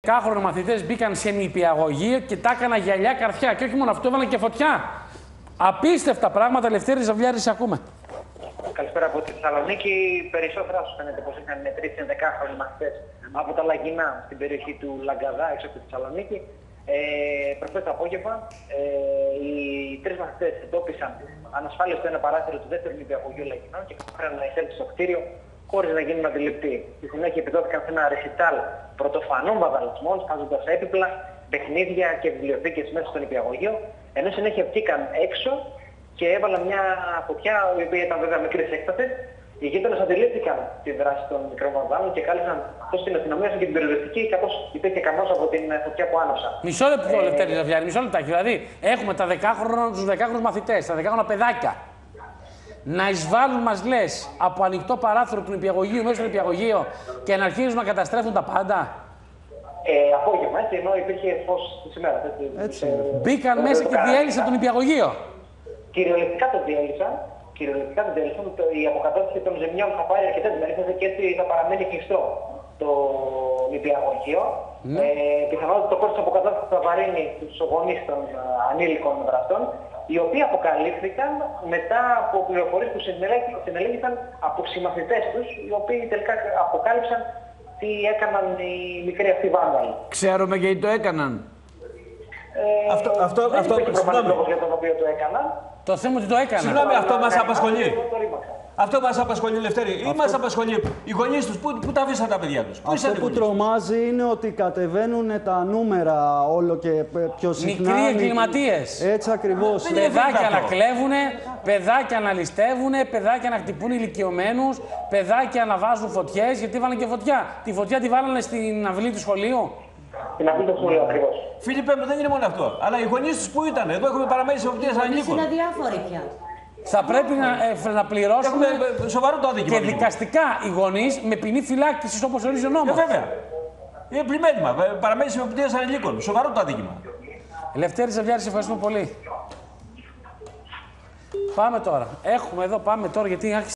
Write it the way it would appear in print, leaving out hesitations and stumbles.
10χρονοι μαθητές μπήκαν σε νηπιαγωγείο και τα έκανα γυαλιά καρφιά. Και όχι μόνο αυτό, έβαλαν και φωτιά. Απίστευτα πράγματα. Λευτέρη Ζαβλιάρη, σε ακούμε. Καλησπέρα από τη Θεσσαλονίκη. Περισσότερα σου φαίνεται πως είχαν μετρήσει 10χρονοι μαθητές από τα Λαγινά στην περιοχή του Λαγκαδά, έξω από τη Θεσσαλονίκη. Προχθές το απόγευμα, οι τρεις μαθητές εντόπισαν ανασφάλεια στο ένα παράθυρο του δεύτερου νηπιαγωγείου Λαγινών και κατάφεραν να εισέλθουν στο κτίριο χωρίς να γίνουν αντιληπτοί. Στη συνέχεια επιδόθηκαν σε ένα ρεσιτάλ πρωτοφανών βαδαλισμών, σπάζοντας έπιπλα, παιχνίδια και βιβλιοθήκες μέσα στο νηπιαγωγείο, ενώ συνέχεια βγήκαν έξω και έβαλαν μια φωτιά, η οποία ήταν βέβαια μικρής έκτασης. Οι γείτονες αντιλήφθηκαν τη δράση των μικρών βανδάλων και κάλεσαν τόσο την αστυνομία όσο και την πυροσβεστική, καθώς υπήρχε καμός από την φωτιά που άναψαν. Μισό λεπτό, Λευτέρη Ζαβλιάρη, μισό λεπτάκι. Δηλαδή, έχουμε τους 10χρονους μαθητές, τα 10χρονα παιδάκια, να εισβάλλουν, μας λες, από ανοιχτό παράθυρο του νηπιαγωγείου μέσα στο νηπιαγωγείο και να αρχίζουν να καταστρέφουν τα πάντα. Απόγευμα, έτσι, ενώ υπήρχε φως της ημέρας. Έτσι. Μπήκαν μέσα και διέλυσαν το νηπιαγωγείο. Κυριολεκτικά το διέλυσαν. Η αποκατάσταση των ζημιών θα πάρει αρκετές μέρες και έτσι θα παραμένει κλειστό το νηπιαγωγείο. Πιθανότατα το κόστος της αποκατάστασης θα βαρύνει τους γονείς των ανήλικων δραστών, οι οποίοι αποκαλύφθηκαν μετά από πληροφορίες που συνελέγησαν από συμμαθητές τους, οι οποίοι τελικά αποκάλυψαν τι έκαναν οι μικροί αυτοί βάνδαλοι. Ξέρουμε γιατί το έκαναν. Δεν υπήρχε προφανής λόγος για τον οποίο το έκαναν. Το θέμα ότι το έκαναν. Συγγνώμη, αυτό μας απασχολεί. Αυτό μας απασχολεί, Λευτέρη, ή μας απασχολεί οι γονείς τους, πού τα αφήσαν τα παιδιά τους. Αυτό που τρομάζει είναι ότι κατεβαίνουν τα νούμερα όλο και πιο συχνά. Μικροί εγκληματίες. Έτσι ακριβώς. Παιδάκια να κλέβουνε, παιδάκια να ληστεύουνε, παιδάκια να χτυπούν ηλικιωμένους, παιδάκια να βάζουν φωτιές, γιατί βάλανε και φωτιά. Τη φωτιά τη βάλανε στην αυλή του σχολείου. Την αυλή του σχολείου ακριβώς. Φίλιππε, δεν είναι μόνο αυτό. Αλλά οι γονείς τους πού ήταν, εδώ έχουμε παραμένει σε φωτιές ανηλίκων. Είναι αδιάφοροι πια. Θα πρέπει να πληρώσουμε σοβαρό το αδίκημα. Και δικαστικά οι γονείς με ποινή φυλάκισης όπως ορίζει ο νόμος. Βέβαια. Είναι πλημέλημα. Παραμένει σε φωτιές ανηλίκων. Σοβαρό το αδίκημα. Λευτέρη Ζαβλιάρη, σε ευχαριστούμε πολύ. Πάμε τώρα. Έχουμε εδώ, πάμε τώρα γιατί άρχισε.